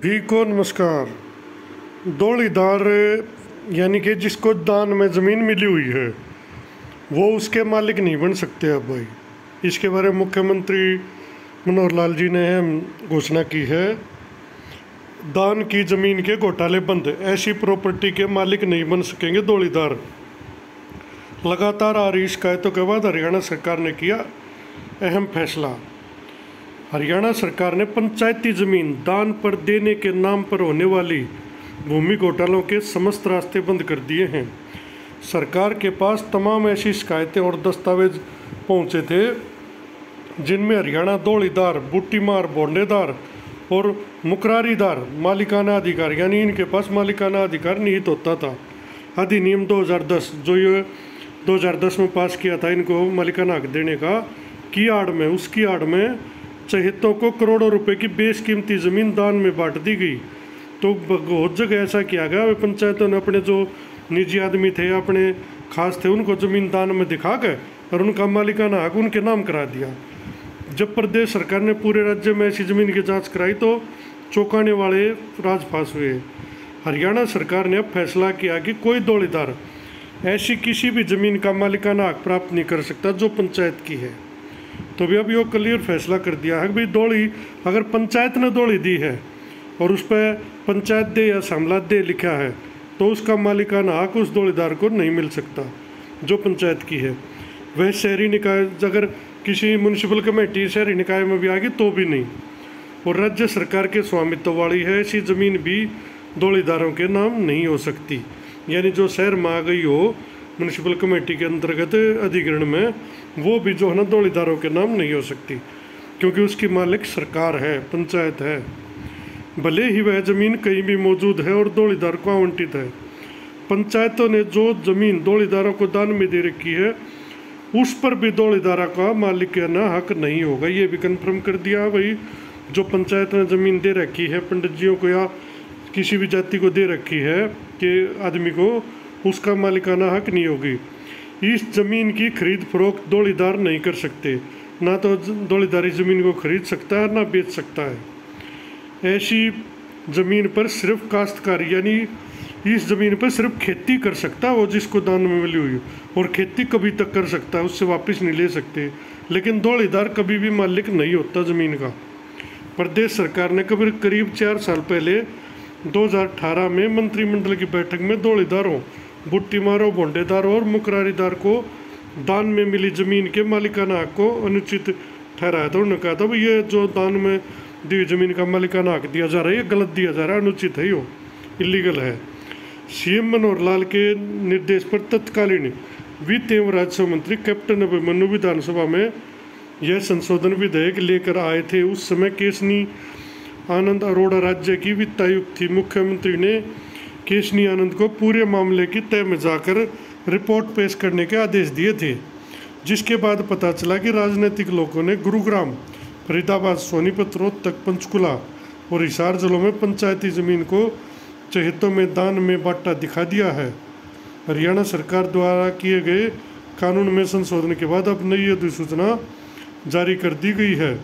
भी को नमस्कार। दौड़ीदार यानी कि जिसको दान में ज़मीन मिली हुई है वो उसके मालिक नहीं बन सकते। अब भाई इसके बारे में मुख्यमंत्री मनोहर लाल जी ने घोषणा की है। दान की ज़मीन के घोटाले बंद, ऐसी प्रॉपर्टी के मालिक नहीं बन सकेंगे दौड़ीदार। लगातार आ रही शिकायतों के बाद हरियाणा सरकार ने किया अहम फैसला। हरियाणा सरकार ने पंचायती ज़मीन दान पर देने के नाम पर होने वाली भूमि घोटालों के समस्त रास्ते बंद कर दिए हैं। सरकार के पास तमाम ऐसी शिकायतें और दस्तावेज पहुंचे थे जिनमें हरियाणा दौड़ीदार, बूटीमार, बोंडेदार और मुकरारीदार मालिकाना अधिकार यानी इनके पास मालिकाना अधिकार निहित होता था। अधिनियम 2010 जो ये 2010 में पास किया था इनको मालिकाना हक देने का, की आड़ में उसकी आड़ में चहेतों को करोड़ों रुपए की बेशकीमती ज़मीन दान में बांट दी गई। तो बहुत जगह ऐसा किया गया, वे पंचायतों ने अपने जो निजी आदमी थे, अपने खास थे, उनको ज़मीन दान में दिखा के और उनका मालिकाना हक उनके नाम करा दिया। जब प्रदेश सरकार ने पूरे राज्य में ऐसी ज़मीन की जांच कराई तो चौंकाने वाले राजपास हुए। हरियाणा सरकार ने अब फैसला किया कि कोई दौड़ीदार ऐसी किसी भी ज़मीन का मालिकाना हक प्राप्त नहीं कर सकता जो पंचायत की है। तो भी अब ये क्लियर फैसला कर दिया है कि भाई दौड़ी अगर पंचायत ने दौड़ी दी है और उस पर पंचायत दे या समलात दे लिखा है तो उसका मालिकाना हक उस दौड़ीदार को नहीं मिल सकता जो पंचायत की है। वह शहरी निकाय अगर किसी म्यूनसिपल कमेटी शहरी निकाय में भी आ गई तो भी नहीं। और राज्य सरकार के स्वामित्व वाली है ऐसी ज़मीन भी दौड़ीदारों के नाम नहीं हो सकती। यानी जो शहर में आ गई हो म्यूनसिपल कमेटी के अंतर्गत अधिग्रहण में, वो भी जो है ना दौड़ीदारों के नाम नहीं हो सकती क्योंकि उसकी मालिक सरकार है, पंचायत है। भले ही वह ज़मीन कहीं भी मौजूद है और दौड़ीदार को आवंटित है। पंचायतों ने जो ज़मीन दौड़ीदारों को दान में दे रखी है उस पर भी दौड़ीदारा का मालिकाना हक नहीं होगा। ये भी कन्फर्म कर दिया भाई, जो पंचायत ने ज़मीन दे रखी है पंडित जियों को या किसी भी जाति को दे रखी है कि आदमी को, उसका मालिकाना हक नहीं होगी। इस ज़मीन की खरीद फरोख्त दौड़ीदार नहीं कर सकते, ना तो दौड़ीदारी ज़मीन को खरीद सकता है ना बेच सकता है। ऐसी ज़मीन पर सिर्फ काश्तकारी यानी इस ज़मीन पर सिर्फ खेती कर सकता है वो जिसको दान में मिली हुई, और खेती कभी तक कर सकता है, उससे वापस नहीं ले सकते। लेकिन दौड़ीदार कभी भी मालिक नहीं होता ज़मीन का। प्रदेश सरकार ने करीब 4 साल पहले 2018 में मंत्रिमंडल की बैठक में दौड़ीदारों, बूटीमारों, बोंडेदारों और मुकरारीदार को दान में मिली ज़मीन के मालिकाना हक को अनुचित ठहराया था। उन्होंने कहा था भाई ये जो दान में दी ज़मीन का मालिकाना हक दिया जा रहा है ये गलत दिया जा रहा है, अनुचित है, यो इलीगल है। सीएम मनोहर लाल के निर्देश पर तत्कालीन वित्त एवं राजस्व मंत्री कैप्टन अभिमन्यु विधानसभा में यह संशोधन विधेयक लेकर आए थे। उस समय केशनी आनंद अरोड़ा राज्य की वित्त आयुक्त थी। मुख्यमंत्री ने केशनी आनंद को पूरे मामले की तह में जाकर रिपोर्ट पेश करने के आदेश दिए थे, जिसके बाद पता चला कि राजनीतिक लोगों ने गुरुग्राम, फरीदाबाद, सोनीपत, रोहतक, पंचकुला और हिसार जिलों में पंचायती ज़मीन को चहेतों में दान में बांटा दिखा दिया है। हरियाणा सरकार द्वारा किए गए कानून में संशोधन के बाद अब नई अधिसूचना जारी कर दी गई है।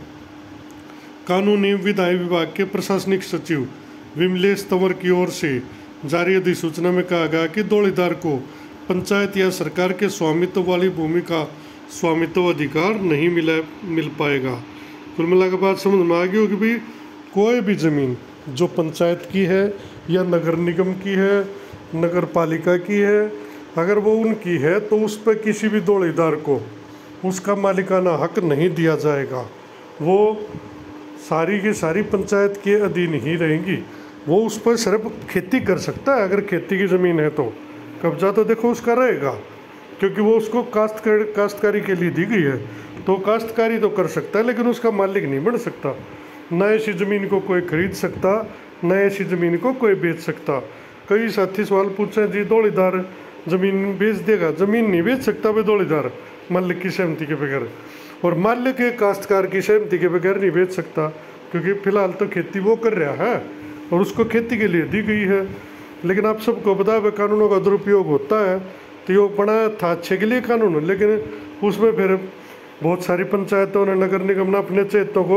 कानून एवं विधायी विभाग के प्रशासनिक सचिव विमलेश तंवर की ओर से जारी अधिसूचना में कहा गया कि दौड़ीदार को पंचायत या सरकार के स्वामित्व वाली भूमि का स्वामित्व अधिकार नहीं मिल पाएगा। कुल मिलाकर बात समझ में आ गई होगी भाई, कोई भी ज़मीन जो पंचायत की है या नगर निगम की है, नगर पालिका की है, अगर वो उनकी है तो उस पर किसी भी दौड़ीदार को उसका मालिकाना हक नहीं दिया जाएगा। वो सारी की सारी पंचायत के अधीन ही रहेंगी। वो उस पर सिर्फ खेती कर सकता है, अगर खेती की ज़मीन है तो कब्जा तो देखो उसका रहेगा क्योंकि वो उसको काश्तकारी के लिए दी गई है, तो काश्तकारी तो कर सकता है लेकिन उसका मालिक नहीं बन सकता। न ऐसी ज़मीन को कोई खरीद सकता, न ऐसी ज़मीन को कोई बेच सकता। कई साथी सवाल पूछे जी दौड़ीदार ज़मीन बेच देगा, ज़मीन नहीं बेच सकता भाई दौड़ीदार मालिक की सहमति के बगैर, और मालिक काश्तकार की सहमति के बगैर नहीं बेच सकता क्योंकि फ़िलहाल तो खेती वो कर रहा है और उसको खेती के लिए दी गई है। लेकिन आप सबको पता है कानूनों का दुरुपयोग होता है, तो ये बनाया था अच्छे के लिए कानून, लेकिन उसमें फिर बहुत सारी पंचायतों ने, नगर निगम ने अपने चहेतों को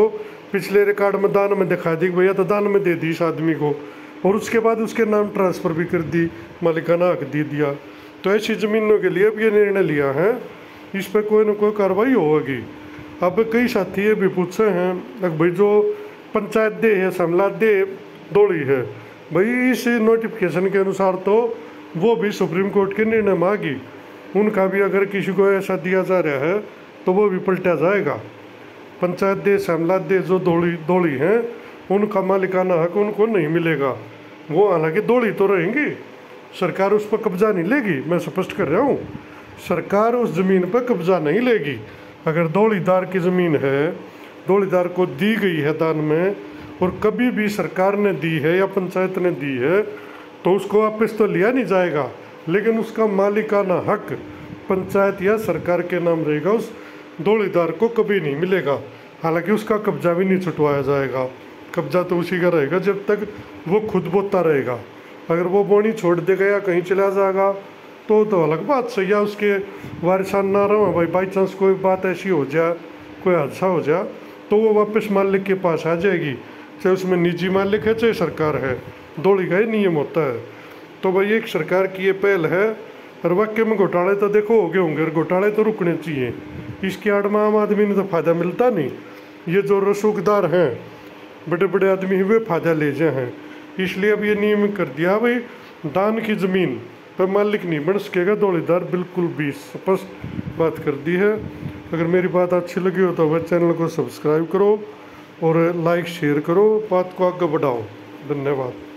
पिछले रिकॉर्ड में दान में दिखा दी कि भैया तो दान में दे दी इस आदमी को, और उसके बाद उसके नाम ट्रांसफ़र भी कर दी, मालिकाना हक दे दिया। तो ऐसी ज़मीनों के लिए अब ये निर्णय लिया है, इस पर कोई ना कोई कार्रवाई होगी। अब कई साथी ये भी पूछे हैं कि भाई जो पंचायत दे है, समला दे दौड़ी है, भाई इस नोटिफिकेशन के अनुसार तो वो भी सुप्रीम कोर्ट के निर्णय में आ गई, उनका भी अगर किसी को ऐसा दिया जा रहा है तो वो भी पलटा जाएगा। पंचायत दे श्यामला दे जो दौड़ी हैं उनका मालिकाना हक उनको नहीं मिलेगा। वो हालांकि दौड़ी तो रहेंगी, सरकार उस पर कब्जा नहीं लेगी, मैं स्पष्ट कर रहा हूँ, सरकार उस ज़मीन पर कब्जा नहीं लेगी। अगर दौड़ीदार की ज़मीन है, दौड़ीदार को दी गई है दान में, और कभी भी सरकार ने दी है या पंचायत ने दी है, तो उसको वापस तो लिया नहीं जाएगा, लेकिन उसका मालिकाना हक पंचायत या सरकार के नाम रहेगा, उस दौड़ीदार को कभी नहीं मिलेगा। हालांकि उसका कब्जा भी नहीं छुटवाया जाएगा, कब्जा तो उसी का रहेगा जब तक वो खुद बोता रहेगा। अगर वो बोनी छोड़ देगा या कहीं चला जाएगा तो अलग बात सही है, उसके वारिसान ना रहो भाई, बाई चांस कोई बात ऐसी हो जाए, कोई हादसा हो जाए, तो वो वापस मालिक के पास आ जाएगी, चाहे उसमें निजी मालिक है चाहे सरकार है, दौड़ी का ही नियम होता है। तो भाई एक सरकार की ये पहल है, और वाकई में घोटाले तो देखो हो गए होंगे, और घोटाले तो रुकने चाहिए, इसके आड़ में आम आदमी ने तो फ़ायदा मिलता नहीं। ये जो रसूखदार हैं, बड़े बड़े आदमी वे फ़ायदा ले जाए हैं, इसलिए अब ये नियम कर दिया भाई दान की ज़मीन पर मालिक नहीं बन सकेगा दौड़ीदार, बिल्कुल भी स्पष्ट बात कर दी है। अगर मेरी बात अच्छी लगी हो तो वह चैनल को सब्सक्राइब करो और लाइक शेयर करो, बात को आगे बढ़ाओ। धन्यवाद।